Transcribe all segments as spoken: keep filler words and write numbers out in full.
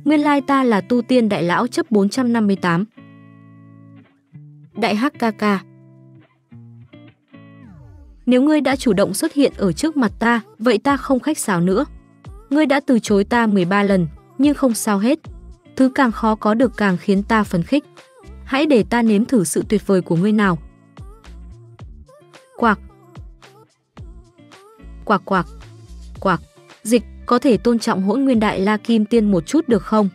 Nguyên lai ta là tu tiên đại lão chấp bốn trăm năm mươi tám. Đại hắc ca ca. Nếu ngươi đã chủ động xuất hiện ở trước mặt ta, vậy ta không khách sáo nữa. Ngươi đã từ chối ta mười ba lần, nhưng không sao hết. Thứ càng khó có được càng khiến ta phấn khích. Hãy để ta nếm thử sự tuyệt vời của ngươi nào. Quạc. Quạc quạc. Quạc. Dịch, có thể tôn trọng Hỗn Nguyên Đại La Kim Tiên một chút được không?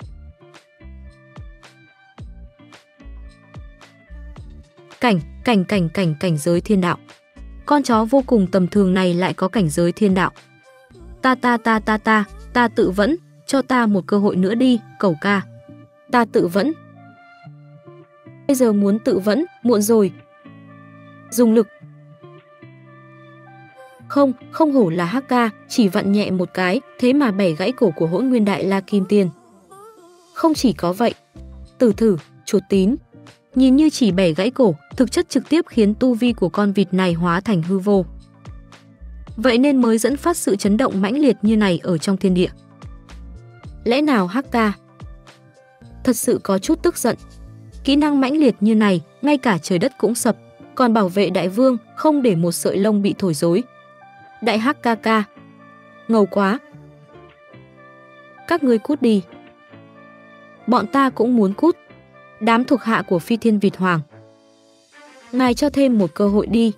Cảnh, cảnh cảnh cảnh cảnh giới thiên đạo. Con chó vô cùng tầm thường này lại có cảnh giới thiên đạo. Ta ta ta ta ta, ta tự vẫn, cho ta một cơ hội nữa đi, cẩu ca. Ta tự vẫn. Bây giờ muốn tự vẫn, muộn rồi. Dùng lực. Không, không hổ là hắc ca, chỉ vặn nhẹ một cái, thế mà bẻ gãy cổ của Hỗn Nguyên Đại La Kim Tiên. Không chỉ có vậy, Tử Thử, chuột tín, nhìn như chỉ bẻ gãy cổ, thực chất trực tiếp khiến tu vi của con vịt này hóa thành hư vô. Vậy nên mới dẫn phát sự chấn động mãnh liệt như này ở trong thiên địa. Lẽ nào hắc ca thật sự có chút tức giận? Kỹ năng mãnh liệt như này, ngay cả trời đất cũng sập, còn bảo vệ đại vương, không để một sợi lông bị thổi rối. Đại hắc ca ca, ngầu quá. Các ngươi cút đi. Bọn ta cũng muốn cút. Đám thuộc hạ của Phi Thiên Vịt Hoàng, ngài cho thêm một cơ hội đi.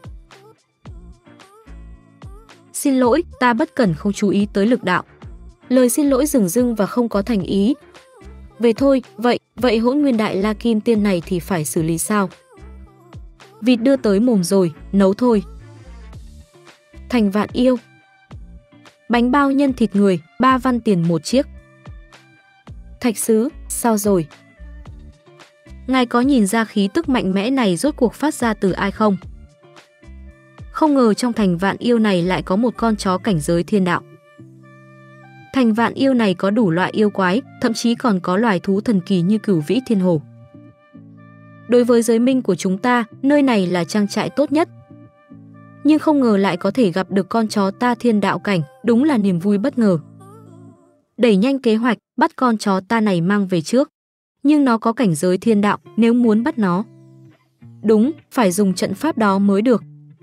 Xin lỗi, ta bất cẩn không chú ý tới lực đạo. Lời xin lỗi dửng dưng và không có thành ý. Về thôi, vậy, vậy Hỗn Nguyên Đại La Kim Tiên này thì phải xử lý sao? Vịt đưa tới mồm rồi, nấu thôi. Thành Vạn Yêu. Bánh bao nhân thịt người, ba văn tiền một chiếc. Thạch Sứ, sao rồi? Ngài có nhìn ra khí tức mạnh mẽ này rốt cuộc phát ra từ ai không? Không ngờ trong Thành Vạn Yêu này lại có một con chó cảnh giới thiên đạo. Thành Vạn Yêu này có đủ loại yêu quái, thậm chí còn có loài thú thần kỳ như Cửu Vĩ Thiên Hổ. Đối với giới minh của chúng ta, nơi này là trang trại tốt nhất. Nhưng không ngờ lại có thể gặp được con chó ta thiên đạo cảnh, đúng là niềm vui bất ngờ. Đẩy nhanh kế hoạch, bắt con chó ta này mang về trước. Nhưng nó có cảnh giới thiên đạo, nếu muốn bắt nó, đúng, phải dùng trận pháp đó mới được.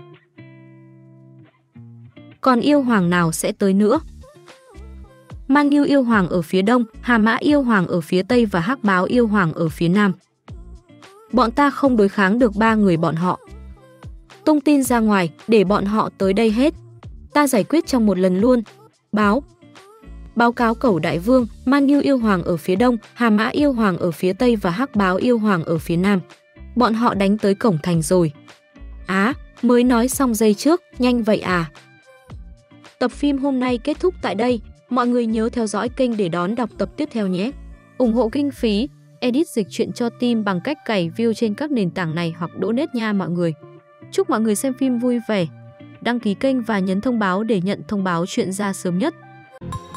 Còn yêu hoàng nào sẽ tới nữa? Man Ngưu yêu hoàng ở phía đông, Hà Mã yêu hoàng ở phía tây và Hắc Báo yêu hoàng ở phía nam. Bọn ta không đối kháng được ba người bọn họ. Tung tin ra ngoài, để bọn họ tới đây hết. Ta giải quyết trong một lần luôn. Báo. Báo cáo Cẩu Đại Vương, Man Ngưu yêu hoàng ở phía đông, Hà Mã yêu hoàng ở phía tây và Hắc Báo yêu hoàng ở phía nam. Bọn họ đánh tới cổng thành rồi. Á, mới nói xong giây trước, nhanh vậy à? Tập phim hôm nay kết thúc tại đây. Mọi người nhớ theo dõi kênh để đón đọc tập tiếp theo nhé. Ủng hộ kinh phí, edit dịch truyện cho team bằng cách cày view trên các nền tảng này hoặc donate nha mọi người. Chúc mọi người xem phim vui vẻ. Đăng ký kênh và nhấn thông báo để nhận thông báo chuyện ra sớm nhất.